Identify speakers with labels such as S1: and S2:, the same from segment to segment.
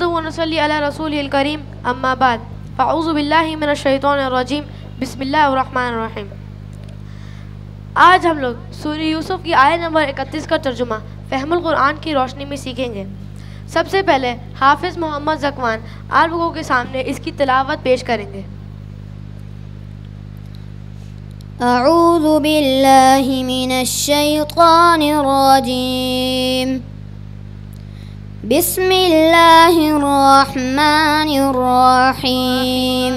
S1: نحمدہ و نصلی علی رسولہ الکریم اما بعد فاعوذ باللہ من الشیطان الرجیم بسم اللہ الرحمن الرحیم۔ آج ہم لوگ سورہ یوسف کی آیت نمبر 31 کا ترجمہ فہم القرآن کی روشنی میں سیکھیں گے۔ سب سے پہلے حافظ محمد زکوان آپ لوگوں کے سامنے اس کی تلاوت پیش کریں گے۔
S2: اعوذ باللہ من الشیطان الرجیم بسم اللہ الرحمن الرحیم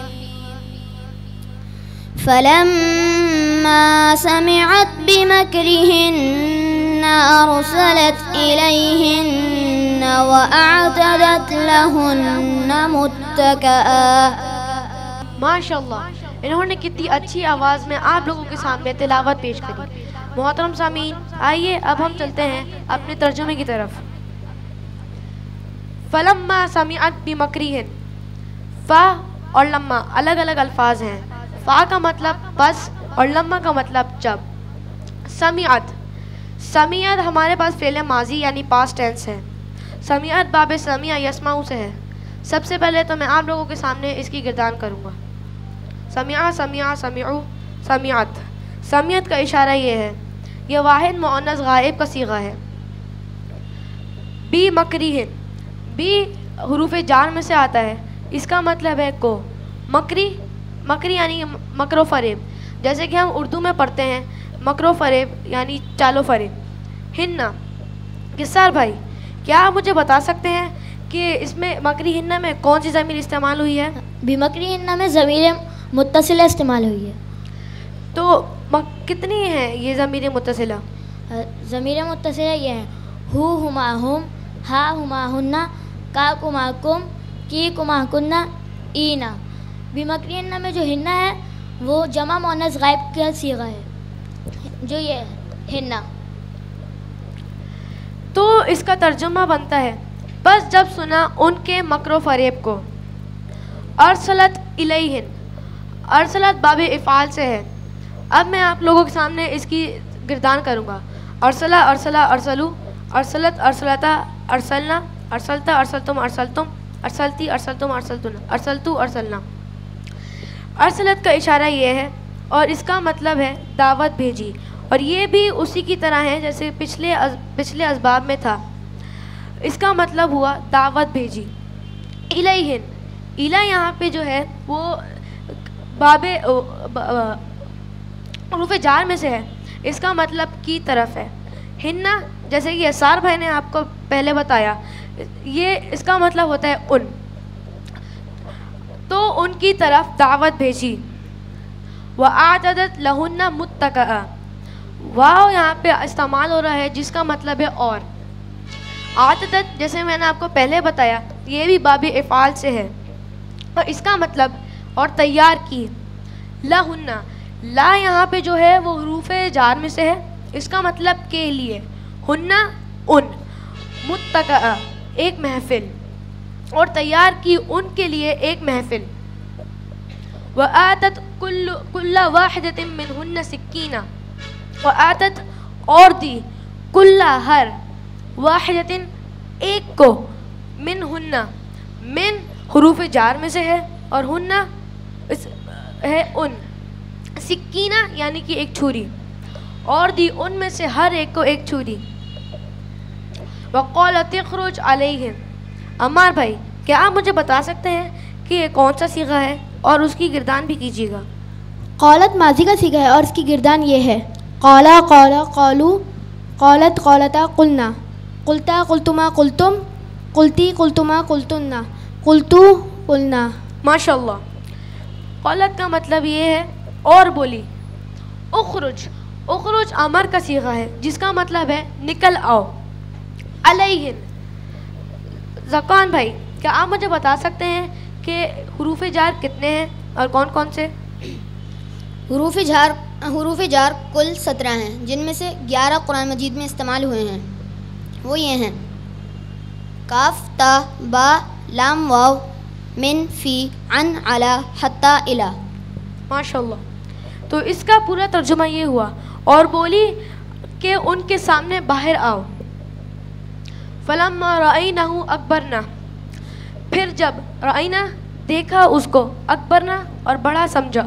S2: فلما سمعت بمكرهن أرسلت إليهن وأعتدت لهن متكئا۔
S1: ماشاءاللہ، انہوں نے کتنی اچھی آواز میں آپ لوگوں کے سامنے تلاوت پیش کری۔ محترم سامعین، آئیے اب ہم چلتے ہیں اپنے ترجمے کی طرف۔ فلما سمعت بمکرہن، فا اور لما الگ الگ الفاظ ہیں۔ فا کا مطلب بس اور لما کا مطلب جب۔ سمعت ہمارے پاس فعل ماضی یعنی پاسٹ ٹینس ہے۔ سمعت باب سمع یسمع سے ہے۔ سب سے پہلے تو میں آپ لوگوں کے سامنے اس کی گردان کروں گا۔ سمعوا سمعت کا اشارہ یہ ہے، یہ واحد مؤنث غائب کا صیغہ ہے۔ بی مکریہن، بی حروف جار میں سے آتا ہے، اس کا مطلب ہے کو۔ مکری یعنی مکر و فریب، جیسے کہ ہم اردو میں پڑھتے ہیں مکر و فریب یعنی چال و فریب۔ ہننا، قصار بھائی کیا آپ مجھے بتا سکتے ہیں کہ اس میں مکری ہننا میں کون سی ضمیر استعمال ہوئی ہے؟
S2: بمکری ہننا میں ضمیر متصلہ استعمال ہوئی ہے۔
S1: تو کتنی ہیں یہ ضمیر متصلہ؟
S2: ضمیر متصلہ یہ ہیں ہو ہما ہم، ہا ہما ہننا، کا کما کم، کی کما کننا، اینا۔ بمکری ہننا میں جو ہننا ہے وہ جمع مؤنث غائب کا صیغہ ہے، جو یہ ہننا۔
S1: تو اس کا ترجمہ بنتا ہے بس جب سنا ان کے مکر و فریب کو۔ ارسلت الیہن، ارسلت باب افعال سے ہے۔ اب میں آپ لوگوں کے سامنے اس کی گردان کروں گا۔ ارسلہ ارسلہ ارسلو، ارسلت ارسلتا ارسلنا، ارسلتا ارسلتم ارسلتم، ارسلتی ارسلتم ارسلتن، ارسلتو ارسلنا۔ ارسلت کا اشارہ یہ ہے اور اس کا مطلب ہے دعوت بھیجی، اور یہ بھی اسی کی طرح ہے جیسے پچھلے اسباب میں تھا۔ اس کا مطلب ہوا دعوت بھیجی۔ الیہن، الا یہاں پہ جو ہے وہ باب حروف جار میں سے ہے، اس کا مطلب کی طرف ہے۔ ہننا، جیسے کہ یسار بھائی نے آپ کو پہلے بتایا، یہ اس کا مطلب ہوتا ہے ان، تو ان کی طرف دعوت بھیجی۔ وَأَعْتَدَتْ لَهُنَّ مُتَّكَأً، واو یہاں پہ استعمال ہو رہا ہے جس کا مطلب ہے اور۔ عَتَدَت جیسے میں نے آپ کو پہلے بتایا یہ بھی باب افعال سے ہے، اور اس کا مطلب اور تیار کی۔ لَهُنَّ، لا یہاں پہ جو ہے وہ حروف جار میں سے ہے، اس کا مطلب کے لیے۔ ہنہ ان، متکئ ایک محفل، اور تیار کی ان کے لیے ایک محفل۔ وآتت کل واحدۃ منہن سکینہ، وآتت اور دی، کل ہر، واحدۃ ایک کو، منہن من حروف جار میں سے ہے اور ہنہ ہے ان، سکینہ یعنی کہ ایک چھری، اور دی ان میں سے ہر ایک کو ایک چھری۔ وقالت اخرج علیہم، عمار بھائی کیا آپ مجھے بتا سکتے ہیں کہ یہ کون سا صیغہ ہے اور اس کی گردان بھی کیجیے گا؟
S3: قالت ماضی کا صیغہ ہے اور اس کی گردان یہ ہے قالا قالا قالو، قالت قالتا قلنا، قلتا قلتما قلتم، قلتی قلتما قلتنا، قلتو قلنا۔
S1: ماشاءاللہ۔ قالت کا مطلب یہ ہے اور بولی۔ اخرج، اخرج امر کا صیغہ ہے جس کا مطلب ہے نکل آؤ۔ علیہن، زکوان بھائی کیا آپ مجھے بتا سکتے ہیں کہ حروف جار کتنے ہیں اور کون کون سے؟
S2: حروف جار کل 17 ہیں، جن میں سے 11 قرآن مجید میں استعمال ہوئے ہیں۔ وہ یہ ہیں کاف، تا، با، لام، واو، من، فی، عن، علی، حتی، الی۔
S1: ماشاءاللہ۔ تو اس کا پورا ترجمہ یہ ہوا اور بولی کہ ان کے سامنے باہر آؤ۔ فلما رأینہ اکبرنا، جب رأینا دیکھا اس کو اکبرنا اور بڑا سمجھا.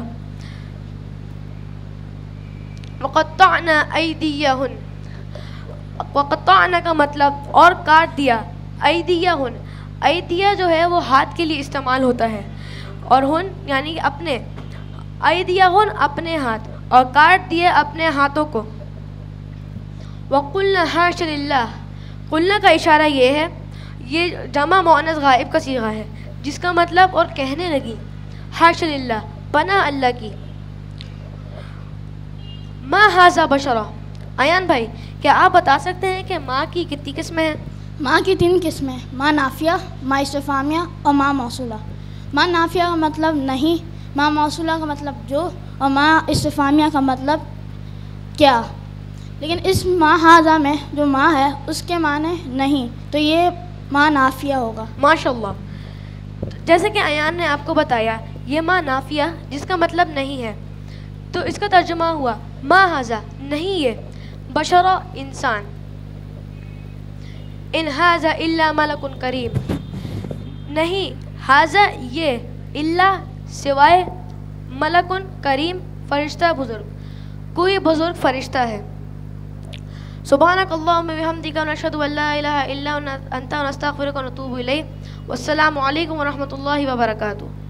S1: وقطعنا ایدیہن، وقطعنا کا مطلب اور کاٹ دیا. ایدیہن، ایدیہ جو ہے وہ ہاتھ کے لیے استعمال ہوتا ہے اور ہن یعنی کہ اپنے. ایدیہن اپنے ہاتھ اور کاٹ دیے اپنے ہاتھوں کو. وقلنا حاش للہ، قلنا کا اشارہ یہ ہے، یہ جمع مؤنث غائب کا صیغہ ہے جس کا مطلب اور کہنے لگی حاش للہ، پناہ اللہ کی. ما ھذا بشرا، ایان بھائی کیا آپ بتا سکتے ہیں کہ ماں کی کتنی قسمیں ہیں؟
S4: ماں کی 3 قسمیں، ماں نافیہ، ماں استفہامیہ اور ماں موصولہ. ماں نافیہ کا مطلب نہیں، ماں موصولہ کا مطلب جو، اور ماں استفہامیہ کا مطلب کیا. لیکن اس ماں ھذا میں جو ماں ہے اس کے معنی نہیں، تو یہ ماں نافیہ ہوگا.
S1: ماشاء اللہ. جیسے کہ ایان نے آپ کو بتایا یہ ماں نافیہ جس کا مطلب نہیں ہے، تو اس کا ترجمہ ہوا ما ھذا نہیں یہ، بشرا انسان، ان ھذا الا ملک کریم نہیں، ھذا یہ، الا سوائے، ملک کریم فرشتہ بزرگ، کوئی بزرگ فرشتہ ہے. سبحانک اللہم وبحمدک ونشہد ان لا الہ الا انت نستغفرک ونتوب الیک. والسلام علیکم ورحمۃ اللہ وبرکاتہ.